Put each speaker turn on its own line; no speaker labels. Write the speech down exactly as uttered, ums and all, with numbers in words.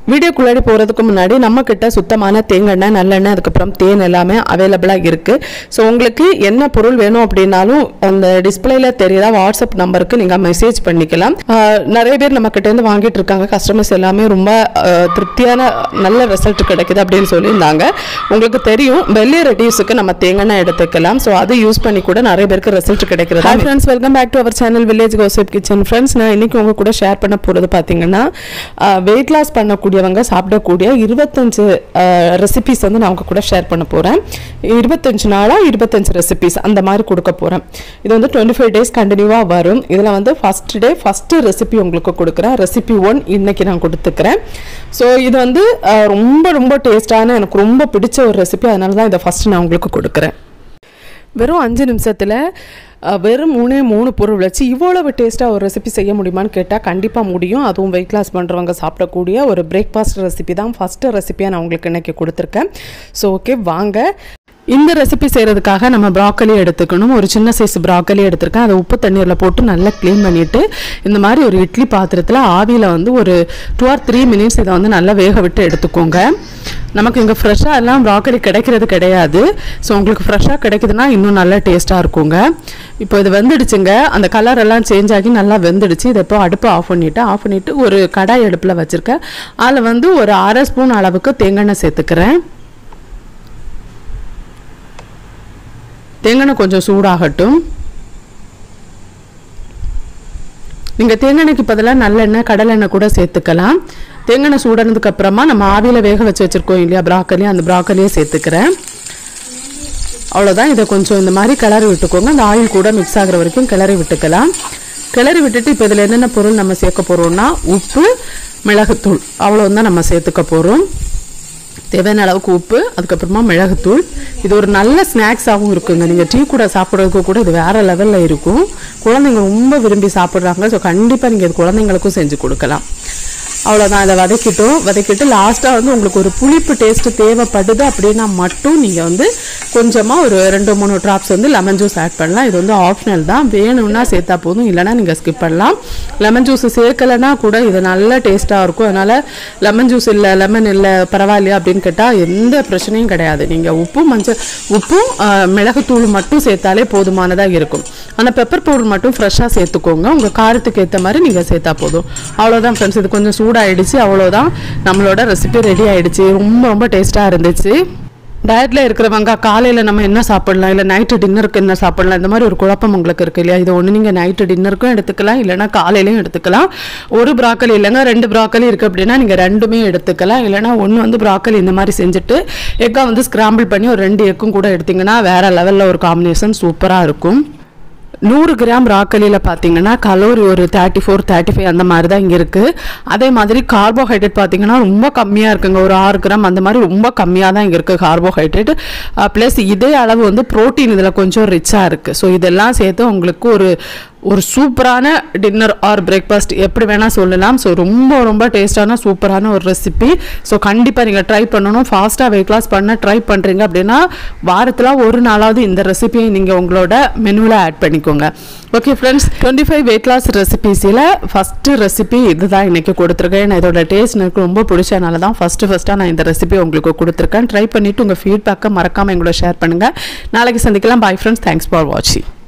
வீடியோக்குள்ளாடி போகிறதுக்கு முன்னாடி நம்மக்கிட்ட சுத்தமான தேங்காய் நல்லெண்ணெய் அதுக்கப்புறம் தேன் எல்லாமே அவைலபிளாக இருக்குது. ஸோ உங்களுக்கு என்ன பொருள் வேணும் அப்படின்னாலும் அந்த டிஸ்பிளேல தெரியுதா வாட்ஸ்அப் நம்பருக்கு நீங்கள் மெசேஜ் பண்ணிக்கலாம். நிறைய பேர் நம்மக்கிட்டேருந்து வாங்கிட்டு இருக்காங்க. கஸ்டமர்ஸ் எல்லாமே ரொம்ப திருப்தியான நல்ல ரிசல்ட் கிடைக்குது அப்படின்னு சொல்லியிருந்தாங்க. உங்களுக்கு தெரியும் பெல்லி ரெடியூஸுக்கு நம்ம தேங்காய் எடுத்துக்கலாம். ஸோ அதை யூஸ் பண்ணி கூட நிறைய பேருக்கு ரிசல்ட் கிடைக்கிறது. Hi friends, welcome back to our channel village gossip kitchen. Friends, நான் இன்னைக்கு உங்க கூட ஷேர் பண்ண போகிறது பார்த்தீங்கன்னா வெயிட் லாஸ் பண்ணக்கூடிய சாப்பிடக்கூடிய இருபத்தஞ்சு ரெசிபிஸ் வந்து நான் உங்க கூட ஷேர் பண்ண போறேன். இருபத்தஞ்சு நாளா இருபத்தஞ்சு ரெசிபிஸ் அந்த மாதிரி கொடுக்க போறேன். இது வந்து இருபத்தி ஐந்து டேஸ் கண்டினியூவா வரும். இதுல வந்து ஃபர்ஸ்ட் டே ஃபர்ஸ்ட் ரெசிபி உங்களுக்கு கொடுக்குறேன். ரெசிபி ஒன் இன்னைக்கு நான் கொடுத்துக்கிறேன். ஸோ இது வந்து ரொம்ப ரொம்ப டேஸ்டான எனக்கு ரொம்ப பிடிச்ச ஒரு ரெசிபி. அதனால தான் இதை ஃபர்ஸ்ட் நான் உங்களுக்கு கொடுக்குறேன். வெறும் அஞ்சு நிமிஷத்துல வெறும் மூணே மூணு பொருள் வச்சு இவ்வளவு டேஸ்ட்டாக ஒரு ரெசிபி செய்ய முடியுமான்னு கேட்டால் கண்டிப்பாக முடியும். அதுவும் வெயிட் லாஸ் பண்ணுறவங்க சாப்பிடக்கூடிய ஒரு பிரேக்ஃபாஸ்ட் ரெசிபி தான் ஃபஸ்ட்டு ரெசிபியாக நான் உங்களுக்கு இன்றைக்கி கொடுத்துருக்கேன். ஸோ ஓகே, வாங்க. இந்த ரெசிபி செய்கிறதுக்காக நம்ம ப்ராக்கலி எடுத்துக்கணும். ஒரு சின்ன சைஸ் ப்ராக்கலி எடுத்துருக்கேன். அதை உப்பு தண்ணீரில் போட்டு நல்லா க்ளீன் பண்ணிவிட்டு இந்த மாதிரி ஒரு இட்லி பாத்திரத்தில் ஆவியில் வந்து ஒரு டூ ஆர் த்ரீ மினிட்ஸ் இதை வந்து நல்லா வேக விட்டு எடுத்துக்கோங்க. நமக்கு இங்கே ஃப்ரெஷ்ஷாக எல்லாம் ப்ராக்கலி கிடைக்கிறது கிடையாது. ஸோ உங்களுக்கு ஃப்ரெஷ்ஷாக கிடைக்குதுன்னா இன்னும் நல்லா டேஸ்ட்டாக இருக்குங்க. இப்போ இது வெந்துடுச்சுங்க. அந்த கலர் எல்லாம் சேஞ்ச் ஆகி நல்லா வெந்துடுச்சு. இதை இப்போ அடுப்பு ஆஃப் பண்ணிவிட்டு ஆஃப் பண்ணிவிட்டு ஒரு கடாய் அடுப்பில் வச்சுருக்கேன். அதில் வந்து ஒரு அரை ஸ்பூன் அளவுக்கு தேங்காய் சேர்த்துக்கிறேன். தேங்காய் கொஞ்சம் சூடாகட்டும். நீங்கள் தேங்காய்க்கு பதிலாக நல்லெண்ணெய் கடலெண்ணெய் கூட சேர்த்துக்கலாம். தேங்காய் சூடானதுக்கு அப்புறமா நம்ம ஆவியில் வேக வச்சு வச்சுருக்கோம் இல்லையா ப்ராக்கலி, அந்த ப்ராக்கலியே சேர்த்துக்கிறேன். அவ்வளோதான். இதை கொஞ்சம் இந்த மாதிரி கிளறி விட்டுக்கோங்க. அந்த ஆயில் கூட மிக்ஸ் ஆகிற வரைக்கும் கிளறி விட்டுக்கலாம். கிளறி விட்டுட்டு இப்போ இதில் என்னென்ன பொருள் நம்ம சேர்க்க போகிறோம்னா உப்பு, மிளகுத்தூள் அவ்வளோதான் நம்ம சேர்த்துக்க போகிறோம். தேவையான அளவுக்கு உப்பு, அதுக்கப்புறமா மிளகுத்தூள். இது ஒரு நல்ல ஸ்நாக்ஸாகவும் இருக்குங்க. நீங்கள் டீ கூட சாப்பிட்றதுக்கு கூட இது வேறு லெவலில் இருக்கும். குழந்தைங்க ரொம்ப விரும்பி சாப்பிட்றாங்க. ஸோ கண்டிப்பாக நீங்கள் இது குழந்தைங்களுக்கும் செஞ்சு கொடுக்கலாம். அவ்வளோதான். இதை வதக்கிட்டோம். வதக்கிட்டு லாஸ்ட்டாக வந்து உங்களுக்கு ஒரு புளிப்பு டேஸ்ட்டு தேவைப்படுது அப்படின்னா மட்டும் நீங்கள் வந்து கொஞ்சமாக ஒரு ரெண்டு மூணு ட்ராப்ஸ் வந்து லெமன் ஜூஸ் ஆட் பண்ணலாம். இது வந்து ஆப்ஷனல் தான். வேணும்னா சேர்த்தா போதும், இல்லைனா நீங்கள் ஸ்கிப் பண்ணலாம். லெமன் ஜூஸ் சேர்க்கலைன்னா கூட இது நல்ல டேஸ்ட்டாக இருக்கும். அதனால் லெமன் ஜூஸ் இல்லை, லெமன் இல்லை, பரவாயில்லையா அப்படின்னு கேட்டால் எந்த பிரச்சனையும் கிடையாது. நீங்கள் உப்பு மஞ்சள் உப்பும் மிளகுத்தூள் மட்டும் சேர்த்தாலே போதுமானதாக இருக்கும். ஆனால் பெப்பர் பவுடர் மட்டும் ஃப்ரெஷ்ஷாக சேர்த்துக்கோங்க. உங்கள் காரத்துக்கு ஏற்ற மாதிரி நீங்கள் சேர்த்தா போதும். அவ்வளோதான் ஃப்ரெண்ட்ஸ். இது கொஞ்சம் சூடாக ஆயிடுச்சு. அவ்வளோதான், நம்மளோட ரெசிபி ரெடி ஆயிடுச்சு. ரொம்ப ரொம்ப டேஸ்ட்டாக இருந்துச்சு. டயட்டில் இருக்கிறவங்க காலையில் நம்ம என்ன சாப்பிடலாம், இல்லை நைட்டு டின்னருக்கு என்ன சாப்பிடலாம், இந்த மாதிரி ஒரு குழப்பம் உங்களுக்கு இருக்கு இல்லையா? இது ஒன்று நீங்கள் நைட்டு டின்னருக்கும் எடுத்துக்கலாம், இல்லைனா காலையிலையும் எடுத்துக்கலாம். ஒரு ப்ராக்கலி இல்லைங்க ரெண்டு ப்ராக்கலி இருக்குது அப்படின்னா நீங்கள் ரெண்டுமே எடுத்துக்கலாம். இல்லைனா ஒன்று வந்து ப்ராக்கலி இந்த மாதிரி செஞ்சுட்டு எக்கை வந்து ஸ்க்ராம்பிள் பண்ணி ஒரு ரெண்டு எக்கும் கூட எடுத்திங்கன்னா வேறு லெவலில் ஒரு காம்பினேஷன் சூப்பராக இருக்கும். நூறு கிராம் ப்ராக்கலியில் பார்த்தீங்கன்னா கலோரி ஒரு தேர்ட்டி ஃபோர் தேர்ட்டி ஃபைவ் அந்த மாதிரி தான் இங்கே இருக்குது. அதே மாதிரி கார்போஹைட்ரேட் பார்த்தீங்கன்னா ரொம்ப கம்மியாக இருக்குங்க. ஒரு ஆறு கிராம் அந்த மாதிரி ரொம்ப கம்மியாக தான் இங்கே இருக்குது கார்போஹைட்ரேட். ப்ளஸ் இதே அளவு வந்து ப்ரோட்டீன் இதில் கொஞ்சம் ரிச்சாக இருக்குது. ஸோ இதெல்லாம் சேர்த்து உங்களுக்கு ஒரு ஒரு சூப்பரான டின்னர் ஆர் பிரேக்ஃபாஸ்ட் எப்படி வேணால் சொல்லலாம். ஸோ ரொம்ப ரொம்ப டேஸ்டான சூப்பரான ஒரு ரெசிபி. ஸோ கண்டிப்பாக நீங்கள் ட்ரை பண்ணணும். ஃபாஸ்ட்டாக வெயிட் லாஸ் பண்ண ட்ரை பண்ணுறீங்க அப்படின்னா வாரத்தில் ஒரு நாளாவது இந்த ரெசிபியை நீங்கள் உங்களோட மெனுவில் ஆட் பண்ணிக்கோங்க. Okay friends, twenty five weight loss ரெசிபிஸில் ஃபஸ்ட்டு ரெசிபி இது தான் இன்றைக்கி கொடுத்துருக்கேன். நான் இதோட டேஸ்ட் எனக்கு ரொம்ப பிடிச்சனால தான் ஃபஸ்ட்டு ஃபஸ்ட்டாக நான் இந்த ரெசிபி உங்களுக்கு கொடுத்துருக்கேன். ட்ரை பண்ணிவிட்டு உங்கள் ஃபீட்பேக்கை மறக்காமல் எங்களோட ஷேர் பண்ணுங்கள். நாளைக்கு சந்திக்கலாம். பை ஃப்ரெண்ட்ஸ், தேங்க்ஸ் ஃபார் வாட்சிங்.